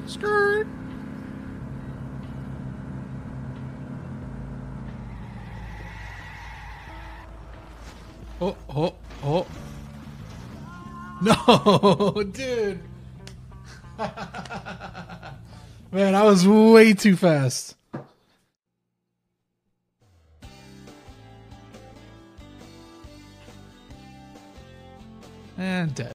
Skirt. Oh, oh, oh. No, dude. Man, I was way too fast. And dead.